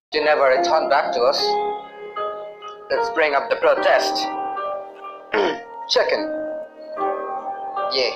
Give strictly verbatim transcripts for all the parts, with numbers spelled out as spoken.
They never return back to us. Let's bring up the protest. Chicken. Yeah.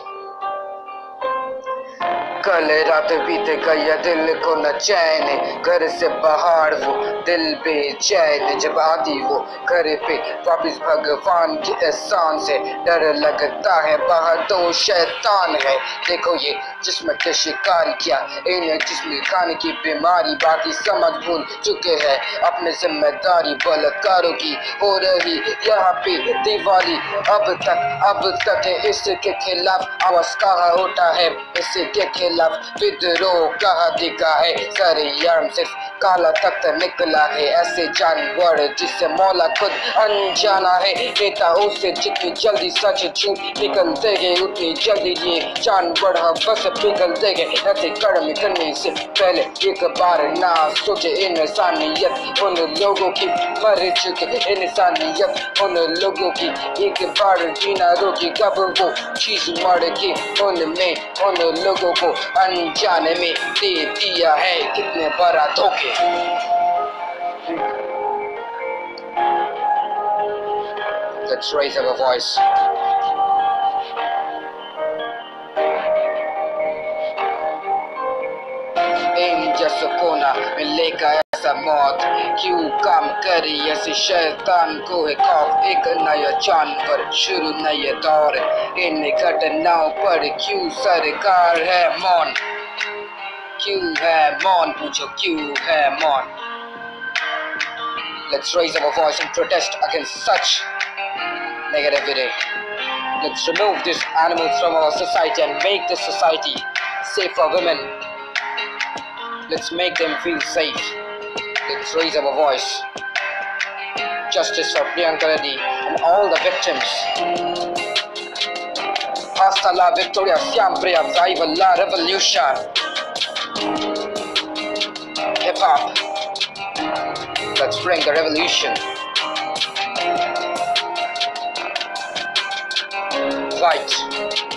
कल रात बीत गया दिल को न चैन, घर से बाहर वो दिल बेचैन, जब आती वो घर पे वापिस भगवान के एहसान से डर लगता है, बाहर तो शैतान है। देखो ये जिस्म के शिकार किया, इन जिस्म खाने की बीमारी, बाकी समझ भूल चुके हैं अपने जिम्मेदारी। बलात्कारों की हो रही यहाँ पे दिवाली, अब तक अब तक इसके खिलाफ आवाज कहाँ उठा है, इसके खिलाफ विद्रोह कहाँ दिखा है। सरयाम सिर्फ काला तख्त निकला है, ऐसे जानवर जिससे मौला खुद अनजाना है। नेता उससे जितनी जल्दी सच झूठ निकलते गए, उतनी जल्दी ये जानवर बस पिघलते गए। ऐसे कर्म करने से पहले एक बार ना सोचे इंसानियत उन लोगों की मर चुके, इंसानियत उन लोगों की एक बार जीना रोकी, कब वो चीज मर के उनमें उन लोगों को अनजाने में दे दिया है। कितने बड़ा धोखे। Let's raise our voice. इन जैसे कोना मिलेगा ऐसा मौत, क्यों काम करे ऐसे शैतान को है खौफ। एक नया जानवर शुरू नए दौर, इन घटनाओं पर क्यों सरकार है मौन, क्यों है मौन, पूछो क्यों है मौन। Let's raise our voice and protest against such negativity. Let's remove these animals from our society and make this society safe for women. Let's make them feel safe. Let's raise our voice. Justice for Priyanka Reddy and all the victims. Hasta la victoria, siempre viva la revolution. Hip hop. Let's bring the revolution. Fight.